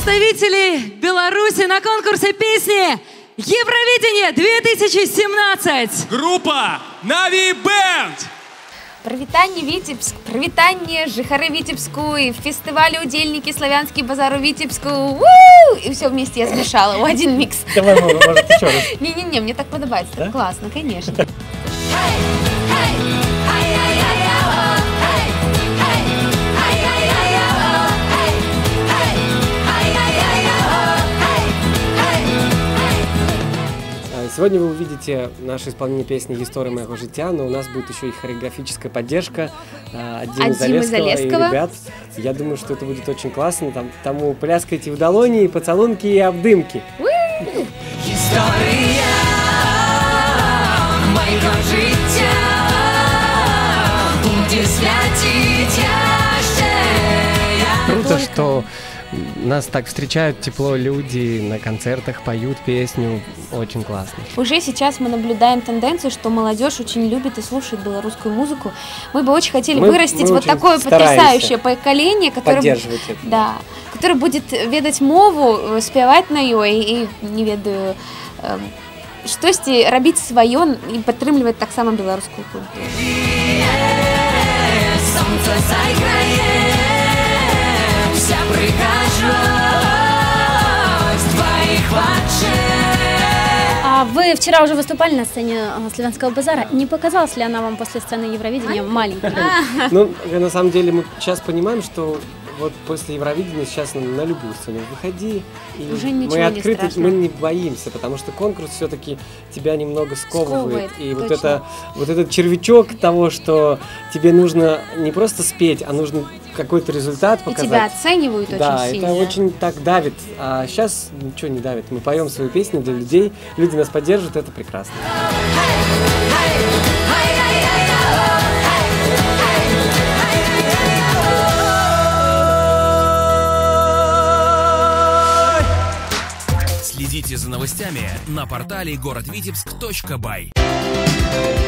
представителей Беларуси на конкурсе песни Евровидение 2017. Группа Нави Бенд. Прывітанне Віцебск, прывітанне жыхары Віцебску и фестивалю удельники славянский базар у Віцебску. И все вместе я смешала в один микс. Давай, может, еще раз. Не-не-не, мне так подобается, так классно, конечно. Сегодня вы увидите наше исполнение песни «История моего життя», но у нас будет еще и хореографическая поддержка от Димы Залесского и ребят. Я думаю, что это будет очень классно. Тому пляскайте в долони, поцелунки и обдымки. История моего життя будет святить. Круто, что нас так встречают тепло люди, на концертах поют песню. Очень классно. Уже сейчас мы наблюдаем тенденцию, что молодежь очень любит и слушает белорусскую музыку. Мы бы очень хотели вырастить вот такое потрясающее поколение, которое будет ведать мову, спевать на ёй и, не ведаю, штосьці рабіць сваё і падтрымліваць таксама беларускую культуру. А вы вчера уже выступали на сцене Славянского базара. Не показалась ли она вам после сцены Евровидения маленькой? Ну, на самом деле мы сейчас понимаем, что вот после Евровидения сейчас на любую сцену выходи, и уже ничего мы открыты, не страшно. мы не боимся, потому что конкурс все-таки тебя немного сковывает. И вот этот червячок того, что тебе нужно не просто спеть, а нужно какой-то результат показать. И тебя оценивают очень сильно. Да, это очень так давит. А сейчас ничего не давит. Мы поем свою песню для людей, люди нас поддерживают, это прекрасно. Следите за новостями на портале городвитебск.бай.